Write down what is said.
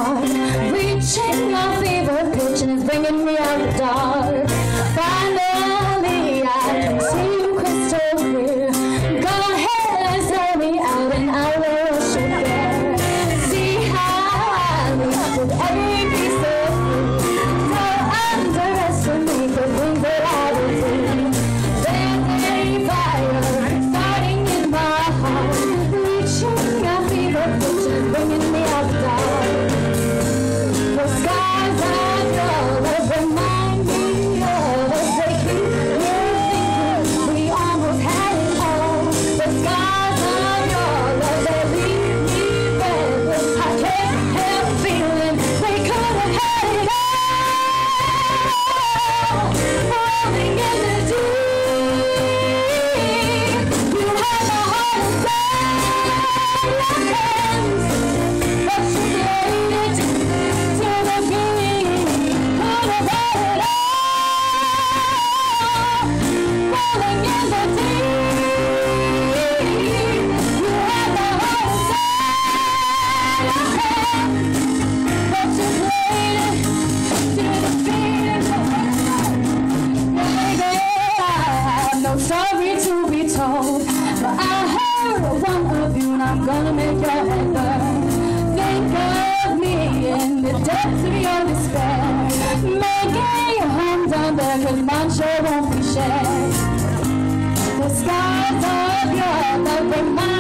heart, reaching my fever pitch and it's bringing me out the dark. Finally, I can see you crystal clear. Go ahead and sell me out and I will worship there. See how I leave with every piece of you. Don't underestimate the things that I will do. There's a fire starting in my heart, reaching my fever pitch and bringing me out the dark. The skies of your love remind me of us. They keep me thinking we almost had it all. The skies of your love, they leave me breathless. I can't help feeling they could have had it all. Rolling in the deep, you had the heart of gold in your hands, but you played it to the beat. Could have had it all. Rolling in the deep, you had the heart of gold in your hands, but you played it to the beat. Baby, I have no story to be told, but I heard one of you and I'm gonna make your head burn. Think of me in the depths of your despair. Making your home down there, cause mine sure won't be shared. The skies of your love remind